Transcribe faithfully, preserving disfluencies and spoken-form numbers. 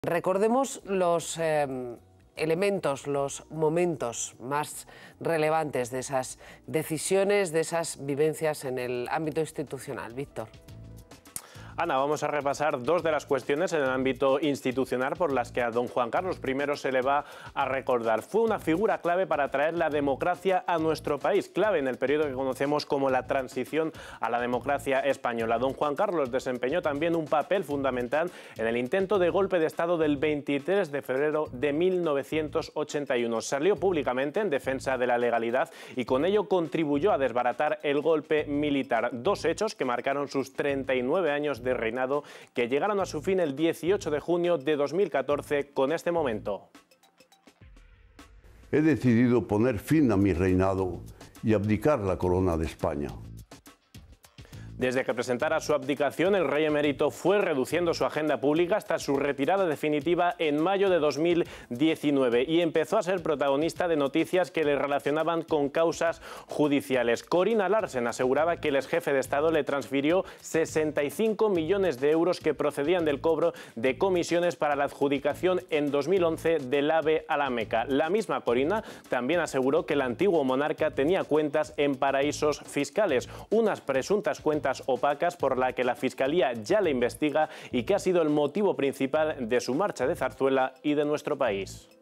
Recordemos los eh, elementos, los momentos más relevantes de esas decisiones, de esas vivencias en el ámbito institucional. Víctor. Ana, vamos a repasar dos de las cuestiones en el ámbito institucional por las que a don Juan Carlos primero se le va a recordar. Fue una figura clave para traer la democracia a nuestro país, clave en el periodo que conocemos como la transición a la democracia española. Don Juan Carlos desempeñó también un papel fundamental en el intento de golpe de Estado del veintitrés de febrero de mil novecientos ochenta y uno. Salió públicamente en defensa de la legalidad y con ello contribuyó a desbaratar el golpe militar. Dos hechos que marcaron sus treinta y nueve años de reinado, que llegaron a su fin el dieciocho de junio de dos mil catorce con este momento. He decidido poner fin a mi reinado y abdicar la corona de España. Desde que presentara su abdicación, el rey emérito fue reduciendo su agenda pública hasta su retirada definitiva en mayo de dos mil diecinueve y empezó a ser protagonista de noticias que le relacionaban con causas judiciales. Corina Larsen aseguraba que el exjefe de Estado le transfirió sesenta y cinco millones de euros que procedían del cobro de comisiones para la adjudicación en dos mil once del AVE a la Meca. La misma Corina también aseguró que el antiguo monarca tenía cuentas en paraísos fiscales, unas presuntas cuentas opacas por la que la Fiscalía ya le investiga y que ha sido el motivo principal de su marcha de zarzuela y de nuestro país.